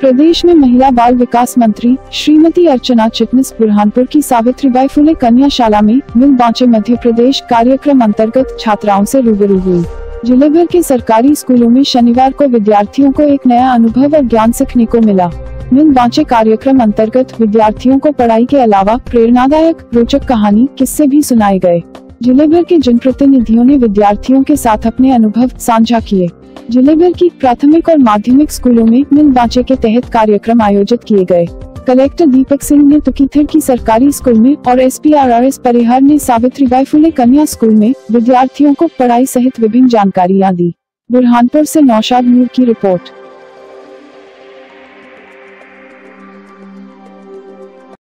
प्रदेश में महिला बाल विकास मंत्री श्रीमती अर्चना चिटनिस बुरहानपुर की सावित्रीबाई फुले कन्या शाला में मिल बांचे मध्य प्रदेश कार्यक्रम अंतर्गत छात्राओं से रूबरू हुई। जिले भर के सरकारी स्कूलों में शनिवार को विद्यार्थियों को एक नया अनुभव और ज्ञान सीखने को मिला। मिल बांचे कार्यक्रम अंतर्गत विद्यार्थियों को पढ़ाई के अलावा प्रेरणादायक रोचक कहानी किस्से भी सुनाए गए। जिले भर के जनप्रतिनिधियों ने विद्यार्थियों के साथ अपने अनुभव साझा किए। जिले भर की प्राथमिक और माध्यमिक स्कूलों में मिल बांचे के तहत कार्यक्रम आयोजित किए गए। कलेक्टर दीपक सिंह ने तुकीथर की सरकारी स्कूल में और SPRRS परिहार ने सावित्रीबाई फुले कन्या स्कूल में विद्यार्थियों को पढ़ाई सहित विभिन्न जानकारियां दी। बुरहानपुर से नौशाद नूर की रिपोर्ट।